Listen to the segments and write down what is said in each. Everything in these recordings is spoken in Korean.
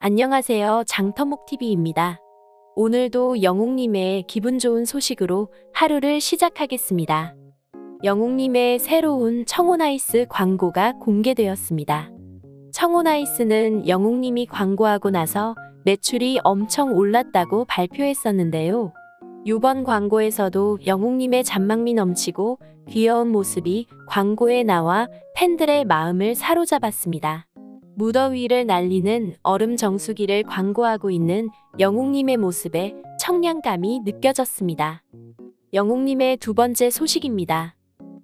안녕하세요. 장터목TV입니다. 오늘도 영웅님의 기분 좋은 소식으로 하루를 시작하겠습니다. 영웅님의 새로운 청혼아이스 광고가 공개되었습니다. 청혼아이스는 영웅님이 광고하고 나서 매출이 엄청 올랐다고 발표했었는데요. 이번 광고에서도 영웅님의 잔망미 넘치고 귀여운 모습이 광고에 나와 팬들의 마음을 사로잡았습니다. 무더위를 날리는 얼음 정수기를 광고하고 있는 영웅님의 모습에 청량감이 느껴졌습니다. 영웅님의 두 번째 소식입니다.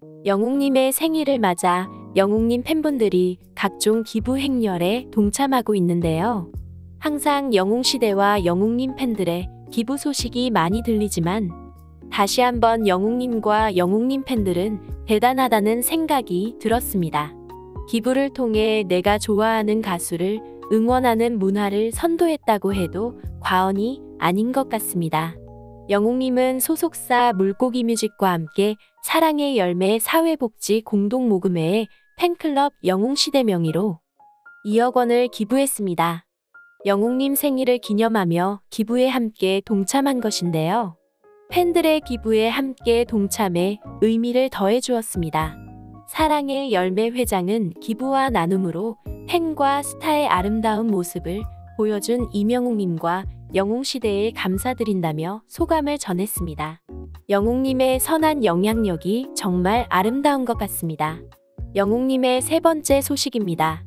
영웅님의 생일을 맞아 영웅님 팬분들이 각종 기부 행렬에 동참하고 있는데요. 항상 영웅시대와 영웅님 팬들의 기부 소식이 많이 들리지만 다시 한번 영웅님과 영웅님 팬들은 대단하다는 생각이 들었습니다. 기부를 통해 내가 좋아하는 가수를 응원하는 문화를 선도했다고 해도 과언이 아닌 것 같습니다. 영웅님은 소속사 물고기뮤직과 함께 사랑의 열매 사회복지 공동모금회에 팬클럽 영웅시대 명의로 2억 원을 기부했습니다. 영웅님 생일을 기념하며 기부에 함께 동참한 것인데요. 팬들의 기부에 함께 동참해 의미를 더해주었습니다. 사랑의 열매 회장은 기부와 나눔으로 팬과 스타의 아름다운 모습을 보여준 이명웅님과 영웅시대에 감사드린다며 소감을 전했습니다. 영웅님의 선한 영향력이 정말 아름다운 것 같습니다. 영웅님의 세 번째 소식입니다.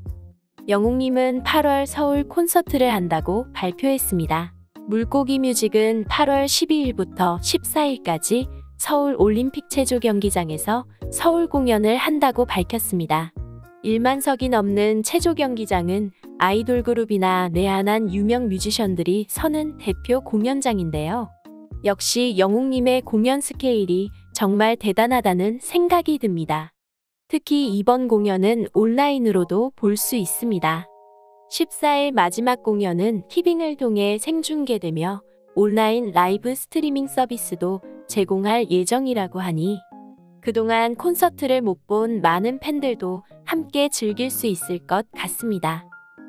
영웅님은 8월 서울 콘서트를 한다고 발표했습니다. 물고기뮤직은 8월 12일부터 14일까지 서울 올림픽 체조 경기장에서 서울 공연을 한다고 밝혔습니다. 1만석이 넘는 체조 경기장은 아이돌 그룹이나 내한한 유명 뮤지션들이 서는 대표 공연장인데요. 역시 영웅님의 공연 스케일이 정말 대단하다는 생각이 듭니다. 특히 이번 공연은 온라인으로도 볼 수 있습니다. 14일 마지막 공연은 티빙을 통해 생중계되며 온라인 라이브 스트리밍 서비스도 제공할 예정이라고 하니 그동안 콘서트를 못 본 많은 팬들도 함께 즐길 수 있을 것 같습니다.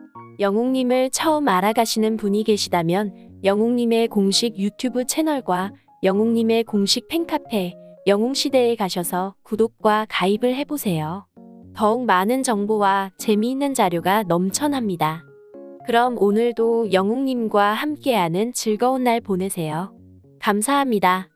영웅님을 처음 알아가시는 분이 계시다면 영웅님의 공식 유튜브 채널과 영웅님의 공식 팬카페 영웅시대에 가셔서 구독과 가입을 해보세요. 더욱 많은 정보와 재미있는 자료가 넘쳐납니다. 그럼 오늘도 영웅님과 함께하는 즐거운 날 보내세요. 감사합니다.